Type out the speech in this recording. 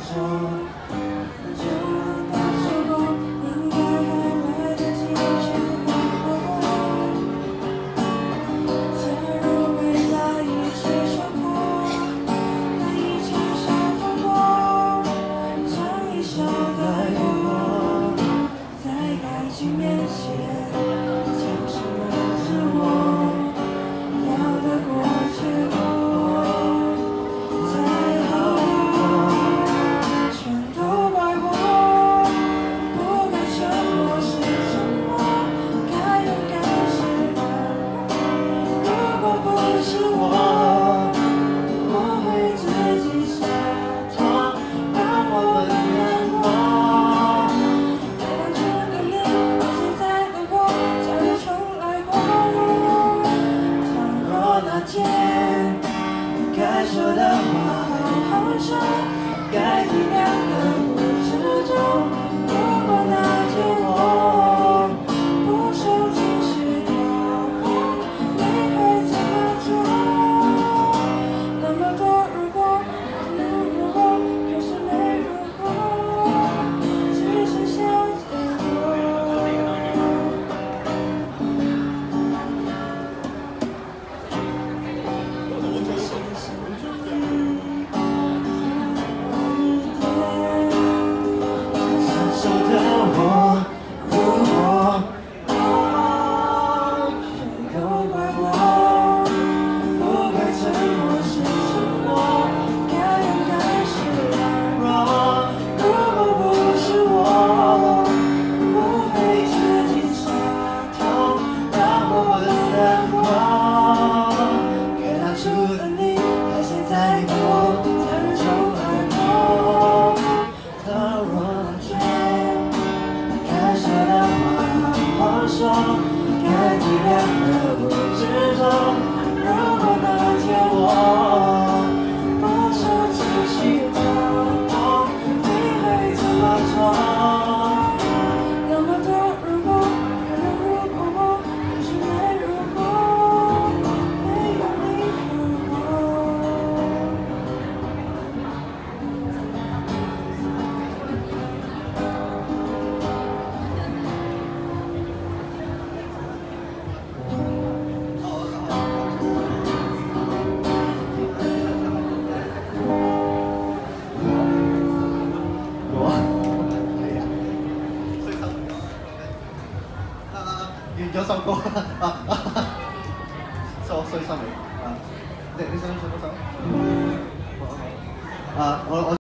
该说的话好好说，该体谅的不执着。如果那天我不受情绪调控，你会怎么做？那么多如果，如果，可是没如果，只剩下结果。 该体谅的不执着。如果那天我不受情绪调动，你会怎么做？那么多如果，如果，可是没如果，没有你和我。 完咗首歌衰心嚟你想唔想嗰首？我。